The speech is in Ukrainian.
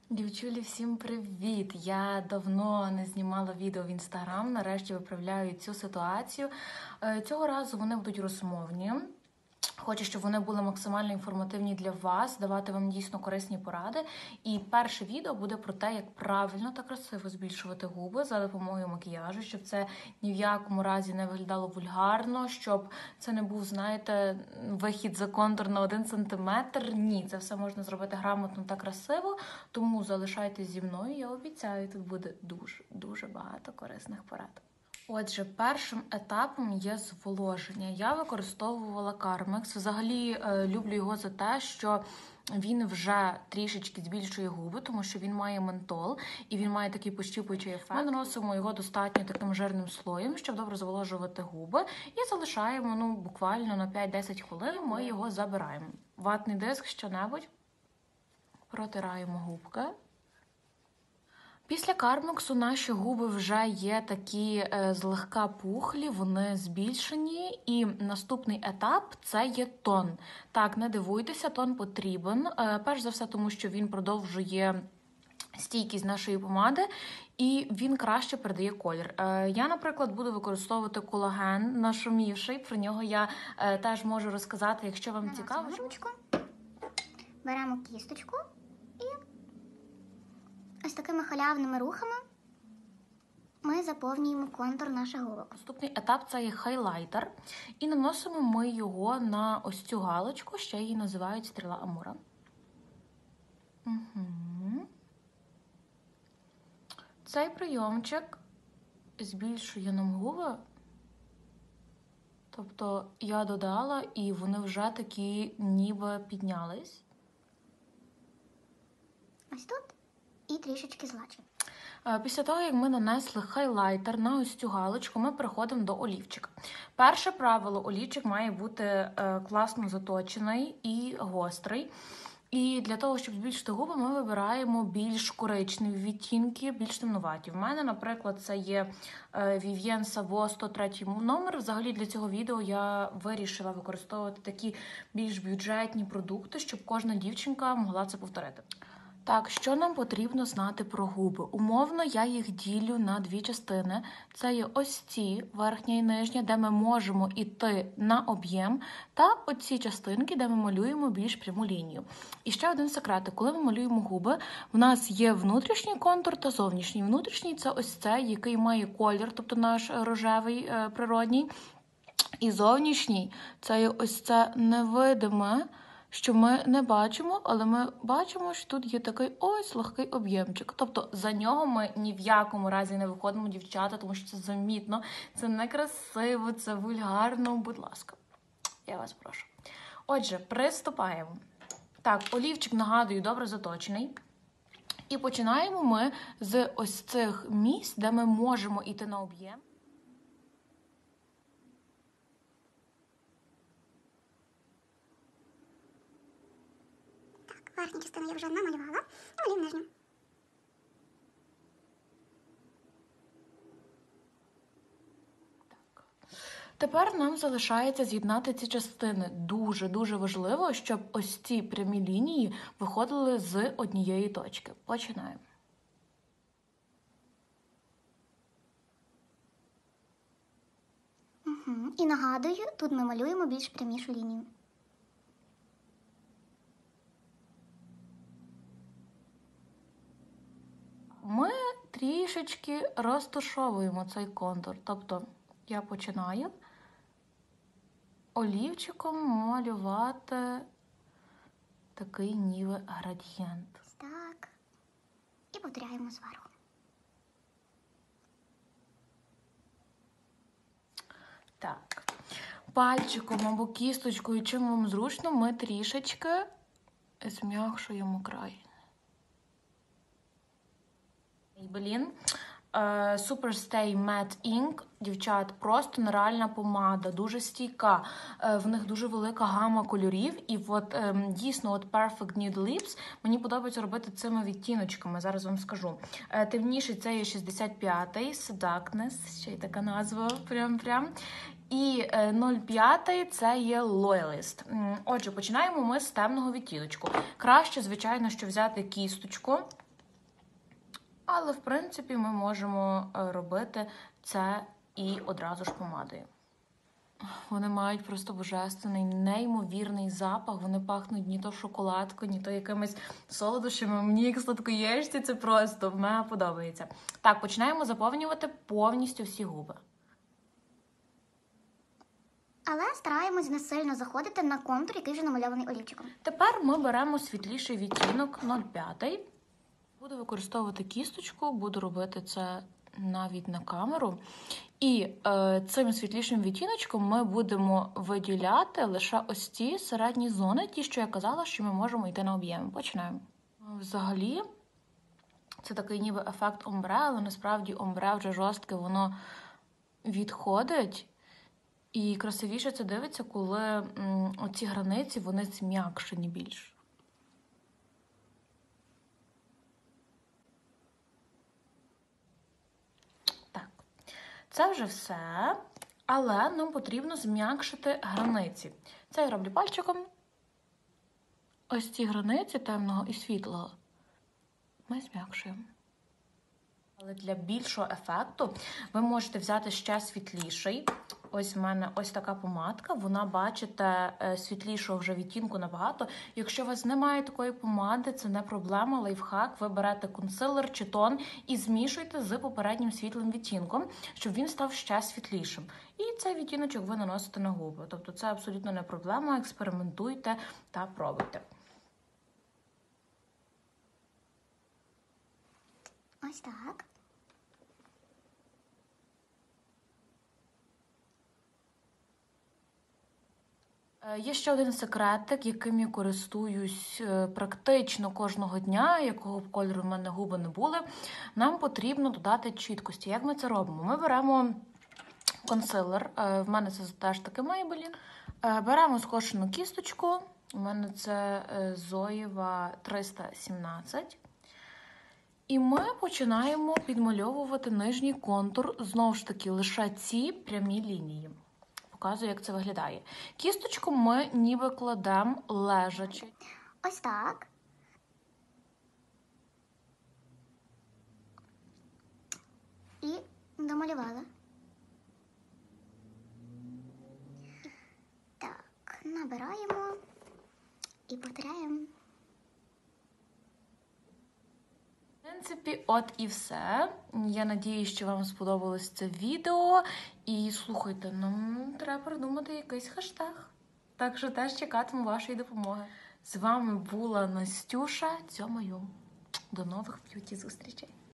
Дівчулі, всім привіт! Я давно не знімала відео в Інстаграм, нарешті виправляю цю ситуацію. Цього разу вони будуть розмовні. Хочу, щоб вони були максимально інформативні для вас, давати вам дійсно корисні поради. І перше відео буде про те, як правильно та красиво збільшувати губи за допомогою макіяжу, щоб це ні в якому разі не виглядало вульгарно, щоб це не був, знаєте, вихід за контур на 1 сантиметр. Ні, це все можна зробити грамотно та красиво, тому залишайтесь зі мною, я обіцяю, тут буде дуже багато корисних порад. Отже, першим етапом є зволоження. Я використовувала Carmex. Взагалі люблю його за те, що він вже трішечки збільшує губи, тому що він має ментол і він має такий пощіпуючий ефект. Ми наносимо його достатньо таким жирним слоєм, щоб добре зволожувати губи. І залишаємо буквально на 5-10 хвилин, і ми його забираємо. Ватний диск, що-небудь. Протираємо губки. Після Кармексу наші губи вже є такі злегка пухлі, вони збільшені. І наступний етап – це є тон. Так, не дивуйтеся, тон потрібен. Перш за все, тому що він продовжує стійкість нашої помади і він краще передає колір. Я, наприклад, буду використовувати колаген нашумівший. Про нього я теж можу розказати, якщо вам цікаво. Ручку, беремо кісточку. Ось такими халявними рухами ми заповнюємо контур наших губок. Наступний етап – це є хайлайтер. І наносимо ми його на ось цю галочку, ще її називають стріла Амура. Цей прийомчик збільшує нам губи. Тобто я додала, і вони вже такі ніби піднялись. Ось тут. І трішечки злачі. Після того, як ми нанесли хайлайтер на ось цю галочку, ми переходимо до олівчика. Перше правило – олівчик має бути класно заточений і гострий. І для того, щоб збільшити губи, ми вибираємо більш коричневі відтінки, більш темнуваті. В мене, наприклад, це є Vivienne Savo 103 номер. Взагалі для цього відео я вирішила використовувати такі більш бюджетні продукти, щоб кожна дівчинка могла це повторити. Так, що нам потрібно знати про губи? Умовно, я їх ділю на 2 частини. Це є ось ці, верхня і нижня, де ми можемо йти на об'єм, та оці частинки, де ми малюємо більш пряму лінію. І ще один секрет. Коли ми малюємо губи, в нас є внутрішній контур та зовнішній. Внутрішній – це ось цей, який має колір, тобто наш рожевий природній. І зовнішній – це є ось це невидиме, що ми не бачимо, але ми бачимо, що тут є такий ось легкий об'ємчик. Тобто за нього ми ні в якому разі не виходимо, дівчата, тому що це замітно, це некрасиво, це вульгарно. Будь ласка, я вас прошу. Отже, приступаємо. Так, олівчик, нагадую, добре заточений. І починаємо ми з ось цих місць, де ми можемо йти на об'єм. Верхню частину я вже намалювала, і малюю нижню. Тепер нам залишається з'єднати ці частини. Дуже важливо, щоб ось ці прямі лінії виходили з однієї точки. Починаємо. І нагадую, тут ми малюємо більш прямішу лінію. Ми трішечки розташовуємо цей контур. Тобто я починаю олівчиком малювати такий ніби градієнт. Так. І повторяємо зверху. Так. Пальчиком або кісточкою, чим вам зручно, ми трішечки зм'якшуємо край. Maybelline Superstay Matte Ink. Дівчат, просто нереальна помада, дуже стійка. В них дуже велика гама кольорів. І дійсно Perfect Nude Lips мені подобається робити цими відтіночками. Зараз вам скажу. Темніший це є 65-й, Seductness, ще й така назва, прям. І 0,5 це є Loyalist. Отже, починаємо ми з темного відтіночку. Краще, звичайно, що взяти кісточку Але, в принципі, ми можемо робити це і одразу ж помадою. Вони мають просто божественний, неймовірний запах. Вони пахнуть ні то шоколадкою, ні то якимись солодощами. Мені як сладкоєшці це просто мега подобається. Так, починаємо заповнювати повністю всі губи. Але стараємось не сильно заходити на контур, який вже намальований олівчиком. Тепер ми беремо світліший відтінок 0,5. Буду використовувати кісточку, буду робити це навіть на камеру. І цим світлішим відтіночком ми будемо виділяти лише ось ці середні зони, ті, що я казала, що ми можемо йти на об'єми. Починаємо. Взагалі, це такий ніби ефект омбре, але насправді омбре вже жорстке, воно відходить. І красивіше це дивиться, коли оці границі, вони зм'якшені більш. Так, це вже все, але нам потрібно зм'якшити границі. Це я роблю пальчиком. Ось ці границі темного і світлого ми зм'якшуємо. Але для більшого ефекту ви можете взяти ще світліший. Ось в мене ось така помадка, вона, бачите, світлішого вже відтінку набагато. Якщо у вас немає такої помади, це не проблема, лайфхак. Ви берете консилер чи тон і змішуєте з попереднім світлим відтінком, щоб він став ще світлішим. І цей відтіночок ви наносите на губи. Тобто це абсолютно не проблема, експериментуйте та пробуйте. Ось так. Є ще один секретик, яким я користуюсь практично кожного дня, якого б кольору в мене губи не були. Нам потрібно додати чіткості. Як ми це робимо? Ми беремо консилер, в мене це теж таки Maybelline. Беремо скошену кісточку, у мене це Zoeva 317. І ми починаємо підмальовувати нижній контур, знову ж таки, лише ці прямі лінії. Показую, як це виглядає. Кісточку ми ніби кладемо лежачи. Ось так. І домалювала. Так, набираємо і повторяємо. В принципі, от і все. Я надіюсь, що вам сподобалось це відео. І слухайте, нам треба придумати якийсь хештег. Так що теж чекатиму вашої допомоги. З вами була Настюша. Цьомаю. До нових б'юті зустрічей.